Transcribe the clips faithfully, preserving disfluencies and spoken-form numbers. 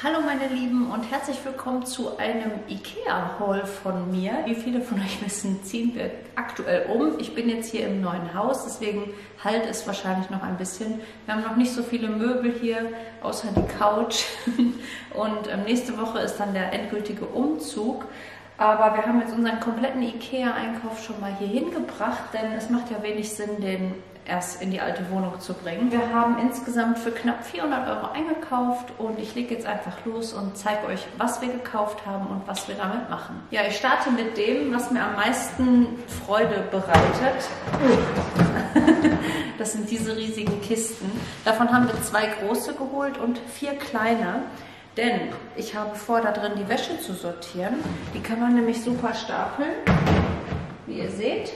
Hallo meine Lieben und herzlich willkommen zu einem IKEA-Haul von mir. Wie viele von euch wissen, ziehen wir aktuell um. Ich bin jetzt hier im neuen Haus, deswegen halt es wahrscheinlich noch ein bisschen. Wir haben noch nicht so viele Möbel hier, außer die Couch. Und ähm, nächste Woche ist dann der endgültige Umzug. Aber wir haben jetzt unseren kompletten IKEA-Einkauf schon mal hier hingebracht, denn es macht ja wenig Sinn, den erst in die alte Wohnung zu bringen. Wir haben insgesamt für knapp vierhundert Euro eingekauft und ich lege jetzt einfach los und zeige euch, was wir gekauft haben und was wir damit machen. Ja, ich starte mit dem, was mir am meisten Freude bereitet. Das sind diese riesigen Kisten. Davon haben wir zwei große geholt und vier kleine. Denn ich habe vor, da drin die Wäsche zu sortieren. Die kann man nämlich super stapeln, wie ihr seht.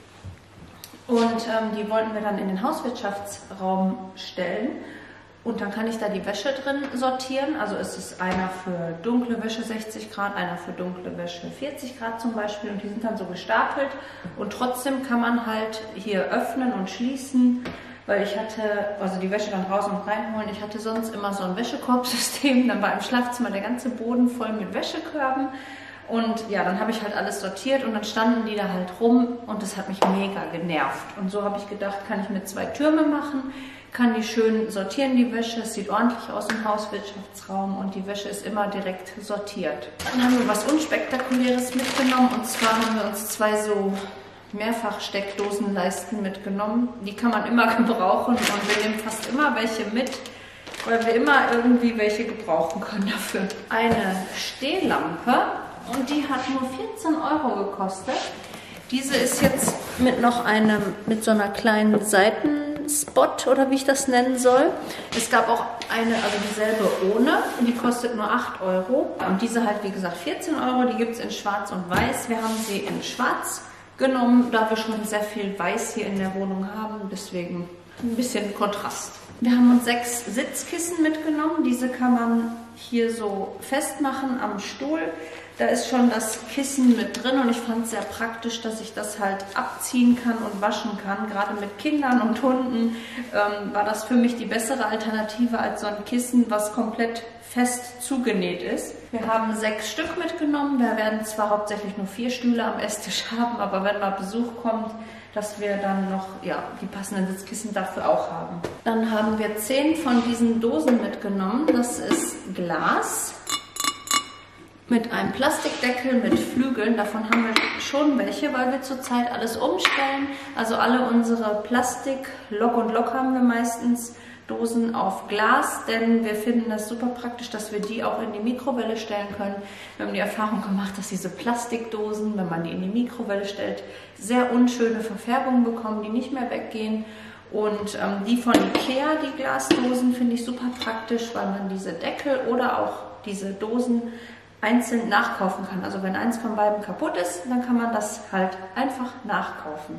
Und ähm, die wollten wir dann in den Hauswirtschaftsraum stellen. Und dann kann ich da die Wäsche drin sortieren. Also ist es einer für dunkle Wäsche sechzig Grad, einer für dunkle Wäsche vierzig Grad zum Beispiel. Und die sind dann so gestapelt. Und trotzdem kann man halt hier öffnen und schließen. Weil ich hatte, also die Wäsche dann raus und reinholen. Ich hatte sonst immer so ein Wäschekorbsystem. Dann war im Schlafzimmer der ganze Boden voll mit Wäschekörben. Und ja, dann habe ich halt alles sortiert und dann standen die da halt rum und das hat mich mega genervt. Und so habe ich gedacht, kann ich mir zwei Türme machen, kann die schön sortieren, die Wäsche. Es sieht ordentlich aus im Hauswirtschaftsraum und die Wäsche ist immer direkt sortiert. Dann haben wir was Unspektakuläres mitgenommen und zwar haben wir uns zwei so Mehrfachsteckdosenleisten mitgenommen. Die kann man immer gebrauchen und wir nehmen fast immer welche mit, weil wir immer irgendwie welche gebrauchen können dafür. Eine Stehlampe. Und die hat nur vierzehn Euro gekostet. Diese ist jetzt mit noch einem, mit so einer kleinen Seitenspot oder wie ich das nennen soll. Es gab auch eine, also dieselbe ohne, und die kostet nur acht Euro. Und diese halt, wie gesagt, vierzehn Euro. Die gibt es in Schwarz und Weiß. Wir haben sie in Schwarz genommen, da wir schon sehr viel Weiß hier in der Wohnung haben. Deswegen ein bisschen Kontrast. Wir haben uns sechs Sitzkissen mitgenommen. Diese kann man hier so festmachen am Stuhl. Da ist schon das Kissen mit drin und ich fand es sehr praktisch, dass ich das halt abziehen kann und waschen kann. Gerade mit Kindern und Hunden ähm, war das für mich die bessere Alternative als so ein Kissen, was komplett fest zugenäht ist. Wir haben sechs Stück mitgenommen. Wir werden zwar hauptsächlich nur vier Stühle am Esstisch haben, aber wenn mal Besuch kommt, dass wir dann noch ja, die passenden Sitzkissen dafür auch haben. Dann haben wir zehn von diesen Dosen mitgenommen. Das ist Glas mit einem Plastikdeckel mit Flügeln. Davon haben wir schon welche, weil wir zurzeit alles umstellen. Also alle unsere Plastik, Lock und Lock haben wir meistens Dosen auf Glas, denn wir finden das super praktisch, dass wir die auch in die Mikrowelle stellen können. Wir haben die Erfahrung gemacht, dass diese Plastikdosen, wenn man die in die Mikrowelle stellt, sehr unschöne Verfärbungen bekommen, die nicht mehr weggehen. Und ähm, die von IKEA, die Glasdosen, finde ich super praktisch, weil man diese Deckel oder auch diese Dosen einzeln nachkaufen kann. Also wenn eins von beiden kaputt ist, dann kann man das halt einfach nachkaufen.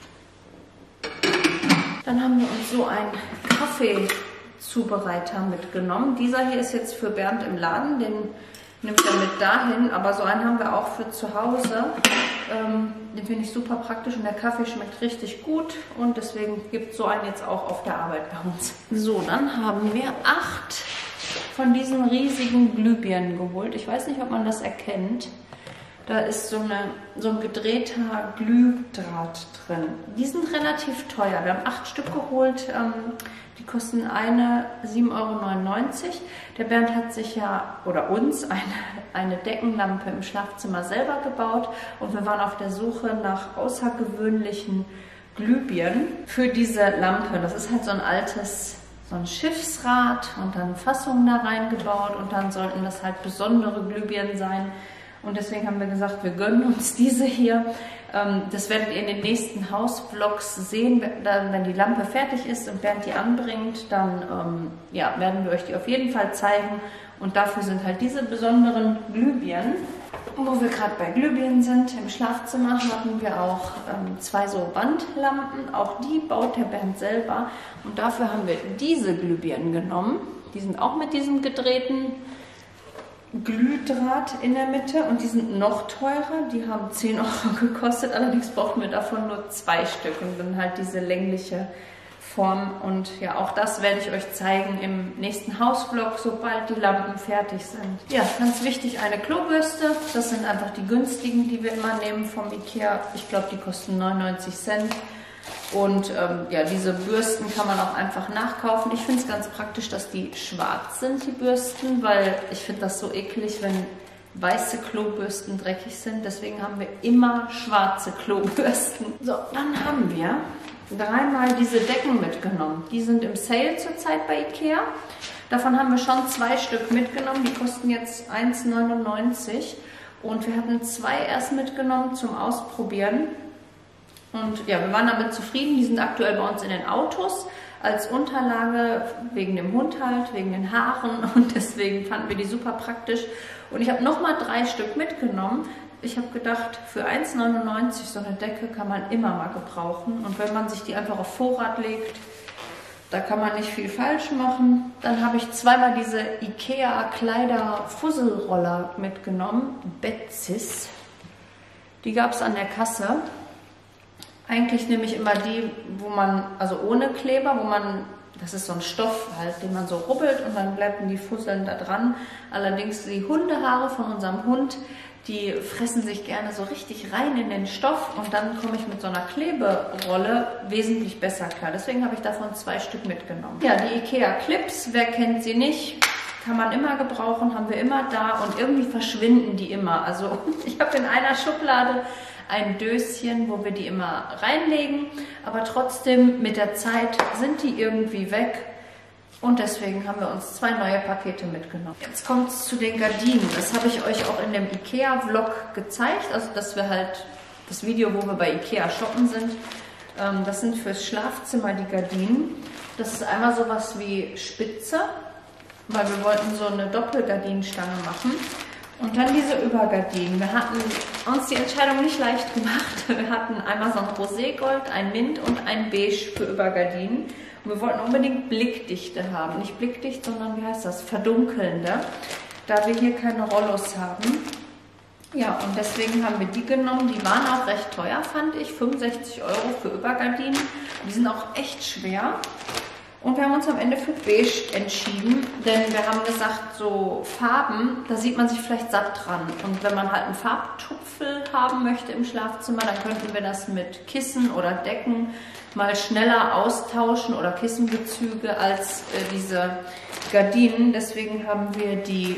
Dann haben wir uns so einen Kaffeezubereiter mitgenommen. Dieser hier ist jetzt für Bernd im Laden, den nimmt er mit dahin, aber so einen haben wir auch für zu Hause. Ähm, den finde ich super praktisch und der Kaffee schmeckt richtig gut und deswegen gibt es so einen jetzt auch auf der Arbeit bei uns. So, dann haben wir acht von diesen riesigen Glühbirnen geholt. Ich weiß nicht, ob man das erkennt. Da ist so, eine, so ein gedrehter Glühdraht drin. Die sind relativ teuer. Wir haben acht Stück geholt. Ähm, die kosten eine sieben Euro neunundneunzig. Der Bernd hat sich ja, oder uns, eine, eine Deckenlampe im Schlafzimmer selber gebaut. Und wir waren auf der Suche nach außergewöhnlichen Glühbirnen für diese Lampe. Das ist halt so ein altes, so ein Schiffsrad und dann Fassungen da reingebaut. Und dann sollten das halt besondere Glühbirnen sein. Und deswegen haben wir gesagt, wir gönnen uns diese hier. Das werdet ihr in den nächsten Hausvlogs sehen. Wenn die Lampe fertig ist und Bernd die anbringt, dann ja, werden wir euch die auf jeden Fall zeigen. Und dafür sind halt diese besonderen Glühbirnen. Wo wir gerade bei Glühbirnen sind, im Schlafzimmer hatten wir auch zwei so Wandlampen. Auch die baut der Bernd selber. Und dafür haben wir diese Glühbirnen genommen. Die sind auch mit diesem gedrehten Glühdraht in der Mitte und die sind noch teurer, die haben zehn Euro gekostet, allerdings brauchten wir davon nur zwei Stück und dann halt diese längliche Form. Und ja, auch das werde ich euch zeigen im nächsten Hausvlog, sobald die Lampen fertig sind. Ja, ganz wichtig, eine Klobürste. Das sind einfach die günstigen, die wir immer nehmen vom Ikea. Ich glaube, die kosten neunundneunzig Cent. Und ähm, ja, diese Bürsten kann man auch einfach nachkaufen. Ich finde es ganz praktisch, dass die schwarz sind, die Bürsten, weil ich finde das so eklig, wenn weiße Klobürsten dreckig sind. Deswegen haben wir immer schwarze Klobürsten. So, dann haben wir dreimal diese Decken mitgenommen. Die sind im Sale zurzeit bei Ikea. Davon haben wir schon zwei Stück mitgenommen. Die kosten jetzt eins neunundneunzig. Und wir hatten zwei erst mitgenommen zum Ausprobieren. Und ja, wir waren damit zufrieden. Die sind aktuell bei uns in den Autos als Unterlage, wegen dem Hund halt, wegen den Haaren. Und deswegen fanden wir die super praktisch. Und ich habe nochmal drei Stück mitgenommen. Ich habe gedacht, für eins neunundneunzig so eine Decke kann man immer mal gebrauchen. Und wenn man sich die einfach auf Vorrat legt, da kann man nicht viel falsch machen. Dann habe ich zweimal diese Ikea Kleider Fusselroller mitgenommen. Betzis. Die gab es an der Kasse. Eigentlich nehme ich immer die, wo man, also ohne Kleber, wo man, das ist so ein Stoff halt, den man so rubbelt und dann bleiben die Fusseln da dran. Allerdings die Hundehaare von unserem Hund, die fressen sich gerne so richtig rein in den Stoff und dann komme ich mit so einer Kleberolle wesentlich besser klar. Deswegen habe ich davon zwei Stück mitgenommen. Ja, die Ikea Clips, wer kennt sie nicht? Kann man immer gebrauchen, haben wir immer da und irgendwie verschwinden die immer. Also ich habe in einer Schublade ein Döschen, wo wir die immer reinlegen, aber trotzdem mit der Zeit sind die irgendwie weg und deswegen haben wir uns zwei neue Pakete mitgenommen. Jetzt kommt es zu den Gardinen. Das habe ich euch auch in dem Ikea-Vlog gezeigt, also dass wir halt das Video, wo wir bei Ikea shoppen sind, ähm, das sind fürs Schlafzimmer die Gardinen. Das ist einmal sowas wie Spitze, weil wir wollten so eine Doppelgardinenstange machen. Und dann diese Übergardinen. Wir hatten uns die Entscheidung nicht leicht gemacht. Wir hatten einmal so ein Roségold, ein Mint und ein Beige für Übergardinen. Und wir wollten unbedingt Blickdichte haben. Nicht blickdicht, sondern wie heißt das? Verdunkelnde. Da wir hier keine Rollos haben. Ja, und deswegen haben wir die genommen. Die waren auch recht teuer, fand ich. fünfundsechzig Euro für Übergardinen. Die sind auch echt schwer. Und wir haben uns am Ende für Beige entschieden, denn wir haben gesagt, so Farben, da sieht man sich vielleicht satt dran. Und wenn man halt einen Farbtupfel haben möchte im Schlafzimmer, dann könnten wir das mit Kissen oder Decken mal schneller austauschen oder Kissenbezüge als äh, diese Gardinen. Deswegen haben wir die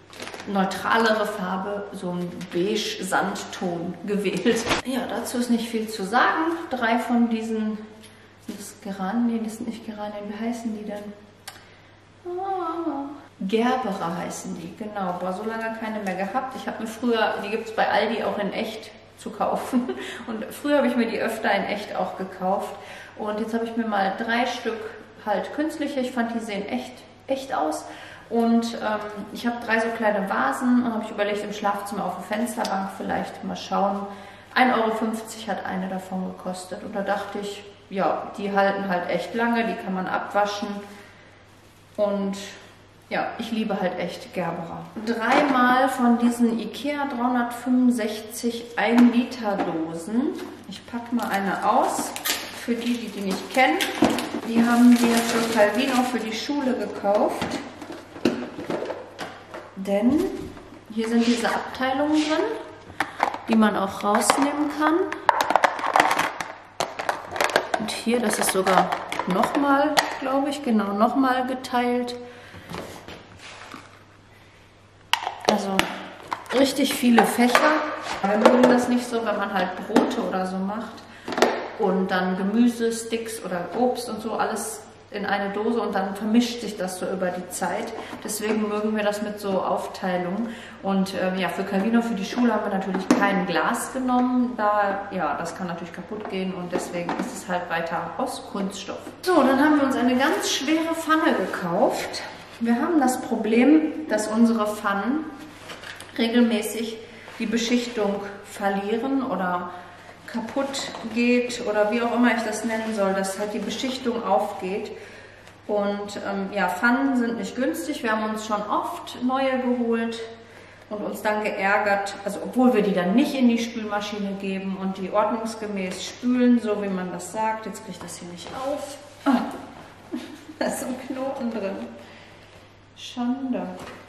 neutralere Farbe, so ein beige-Sandton gewählt. Ja, dazu ist nicht viel zu sagen. Drei von diesen... Das Geranien, nee, das sind nicht Geranien, wie heißen die denn? Oh, Gerbera heißen die, genau. Boah, so lange keine mehr gehabt. Ich habe mir früher, die gibt es bei Aldi auch in echt zu kaufen. Und früher habe ich mir die öfter in echt auch gekauft. Und jetzt habe ich mir mal drei Stück halt künstliche. Ich fand, die sehen echt, echt aus. Und ähm, ich habe drei so kleine Vasen und habe ich überlegt, im Schlafzimmer auf der Fensterbank vielleicht mal schauen. ein Euro fünfzig hat eine davon gekostet. Und da dachte ich, ja, die halten halt echt lange, die kann man abwaschen und ja, ich liebe halt echt Gerbera. Dreimal von diesen Ikea dreihundertfünfundsechzig ein Liter Dosen. Ich packe mal eine aus, für die, die die nicht kennen. Die haben wir für Calvino für die Schule gekauft, denn hier sind diese Abteilungen drin, die man auch rausnehmen kann. Und hier, das ist sogar nochmal, glaube ich, genau, nochmal geteilt. Also richtig viele Fächer. Wir mögen das nicht so, wenn man halt Brote oder so macht und dann Gemüse, Sticks oder Obst und so alles in eine Dose und dann vermischt sich das so über die Zeit. Deswegen mögen wir das mit so Aufteilung. Und ähm, ja, für Calvino, für die Schule haben wir natürlich kein Glas genommen, da ja, das kann natürlich kaputt gehen und deswegen ist es halt weiter aus Kunststoff. So, dann haben wir uns eine ganz schwere Pfanne gekauft. Wir haben das Problem, dass unsere Pfannen regelmäßig die Beschichtung verlieren oder kaputt geht oder wie auch immer ich das nennen soll, dass halt die Beschichtung aufgeht. Und ähm, ja, Pfannen sind nicht günstig. Wir haben uns schon oft neue geholt und uns dann geärgert, also obwohl wir die dann nicht in die Spülmaschine geben und die ordnungsgemäß spülen, so wie man das sagt. Jetzt kriege ich das hier nicht auf. Oh, da ist so ein Knoten drin. Schande.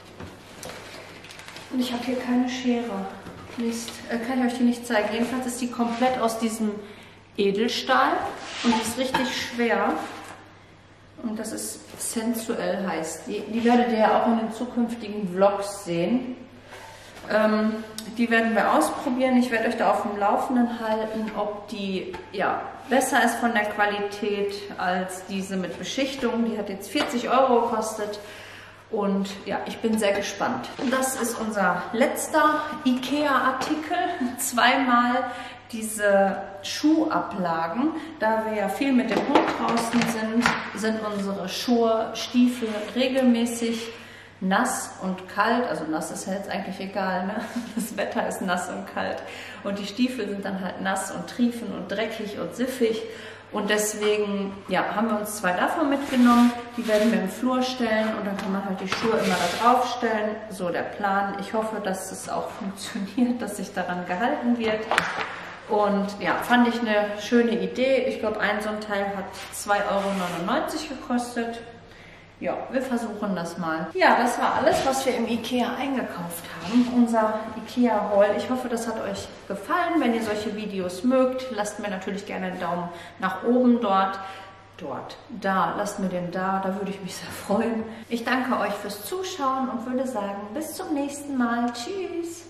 Und ich habe hier keine Schere. Nicht, äh, kann ich euch die nicht zeigen. Jedenfalls ist die komplett aus diesem Edelstahl und die ist richtig schwer. Und das ist sensuell heißt die. Die werdet ihr ja auch in den zukünftigen Vlogs sehen. Ähm, die werden wir ausprobieren. Ich werde euch da auf dem Laufenden halten, ob die ja, besser ist von der Qualität als diese mit Beschichtung. Die hat jetzt vierzig Euro gekostet. Und ja, ich bin sehr gespannt. Das ist unser letzter IKEA-Artikel. Zweimal diese Schuhablagen. Da wir ja viel mit dem Hund draußen sind, sind unsere Schuhe, Stiefel regelmäßig nass und kalt. Also nass ist ja jetzt eigentlich egal, ne? Das Wetter ist nass und kalt. Und die Stiefel sind dann halt nass und triefen und dreckig und siffig. Und deswegen ja, haben wir uns zwei davon mitgenommen. Die werden wir im Flur stellen und dann kann man halt die Schuhe immer da drauf stellen. So der Plan. Ich hoffe, dass es auch funktioniert, dass sich daran gehalten wird. Und ja, fand ich eine schöne Idee. Ich glaube, ein so ein Teil hat zwei Euro neunundneunzig gekostet. Ja, wir versuchen das mal. Ja, das war alles, was wir im IKEA eingekauft haben. Unser IKEA-Haul. Ich hoffe, das hat euch gefallen. Wenn ihr solche Videos mögt, lasst mir natürlich gerne einen Daumen nach oben dort. Dort, da, lasst mir den da, da würde ich mich sehr freuen. Ich danke euch fürs Zuschauen und würde sagen, bis zum nächsten Mal. Tschüss!